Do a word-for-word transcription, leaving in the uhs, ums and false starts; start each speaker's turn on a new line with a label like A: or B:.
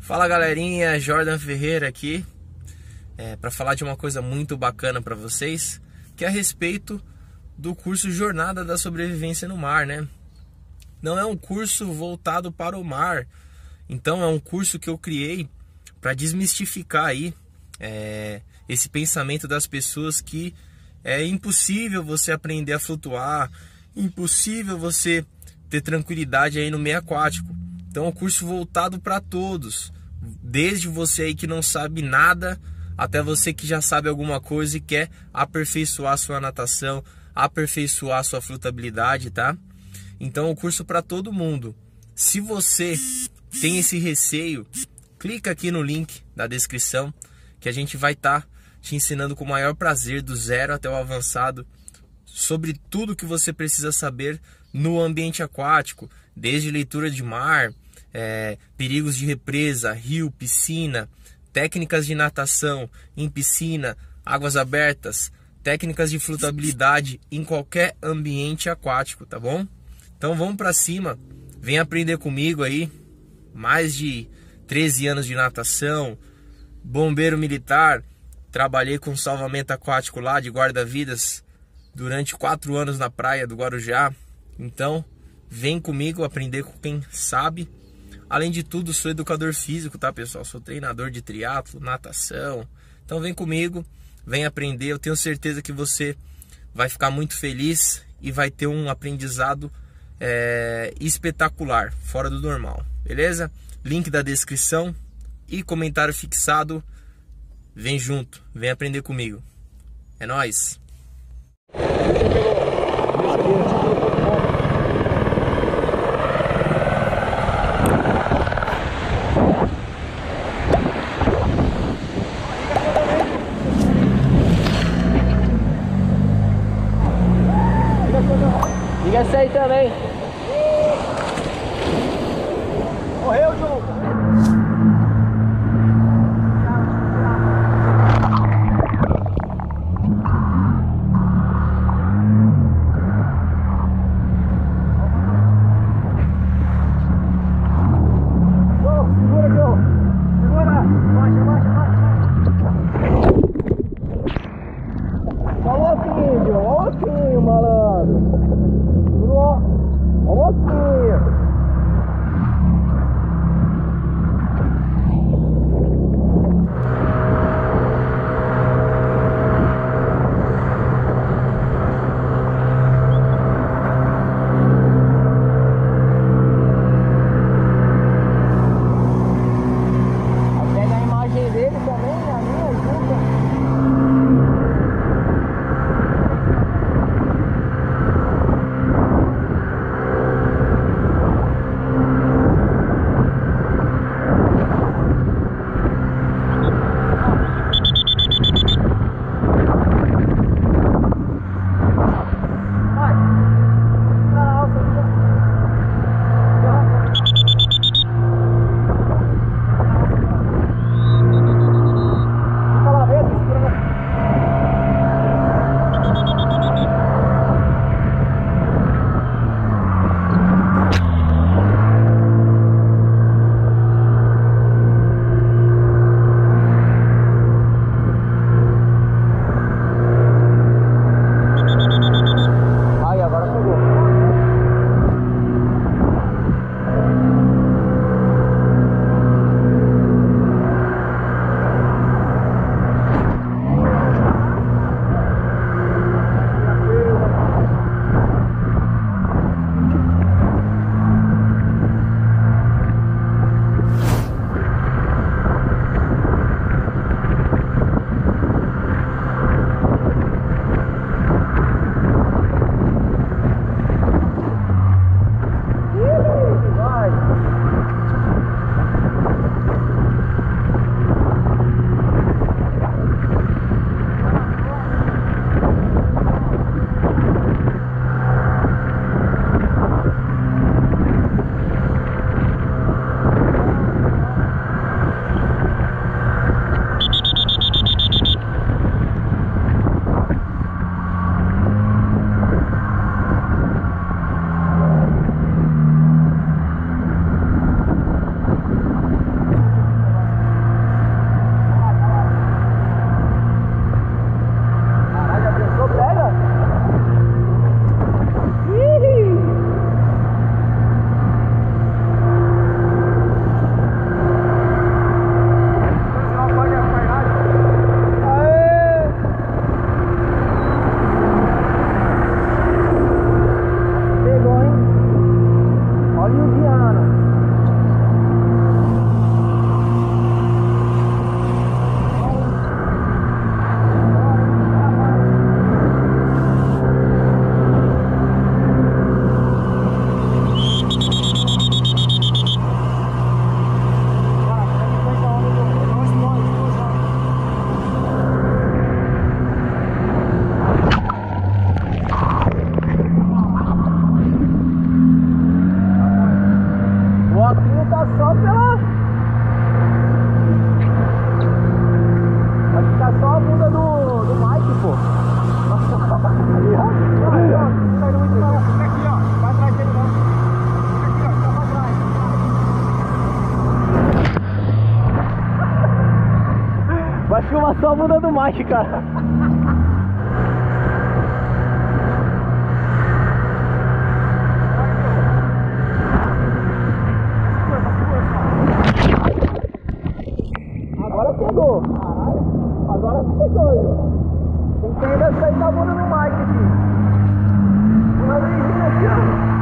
A: Fala galerinha, Jordan Ferreira aqui é, para falar de uma coisa muito bacana para vocês, que é a respeito do curso Jornada da Sobrevivência no Mar, né? Não é um curso voltado para o mar, então é um curso que eu criei para desmistificar aí é, esse pensamento das pessoas que é impossível você aprender a flutuar, impossível você ter tranquilidade aí no meio aquático. Então é um curso voltado para todos, desde você aí que não sabe nada até você que já sabe alguma coisa e quer aperfeiçoar sua natação, aperfeiçoar sua flutabilidade, tá? Então é um curso para todo mundo. Se você tem esse receio, clica aqui no link da descrição que a gente vai estar tá te ensinando com o maior prazer, do zero até o avançado, sobre tudo que você precisa saber no ambiente aquático, desde leitura de mar, é, perigos de represa, rio, piscina, técnicas de natação em piscina, águas abertas, técnicas de flutabilidade em qualquer ambiente aquático, tá bom? Então vamos para cima, vem aprender comigo aí. Mais de treze anos de natação, bombeiro militar, trabalhei com salvamento aquático lá de guarda-vidas durante quatro anos na praia do Guarujá. Então vem comigo aprender com quem sabe. Além de tudo, sou educador físico, tá pessoal? Sou treinador de triatlo, natação. Então vem comigo, vem aprender. Eu tenho certeza que você vai ficar muito feliz e vai ter um aprendizado é, espetacular, fora do normal, beleza? Link da descrição e comentário fixado. Vem junto, vem aprender comigo. É nóis!
B: Liga essa aí também. Morreu, João. Segura, João. Segura. Baixa, baixa, baixa. Só um pouquinho, João. Olha um pouquinho, malandro. Ó, ó, atropelar. Vai ficar só a bunda do, do Mike, pô. Aí, ó. Aí, ó. Não tá indo muito não. Fica aqui, ó. Vai atrás dele não. Fica aqui, ó. Fica pra trás. Vai filmar só a bunda do Mike, cara. Agora pegou. Caralho. Agora pegou. Tem que ainda sair da bunda do Mike aqui. Uma vez aqui, ó.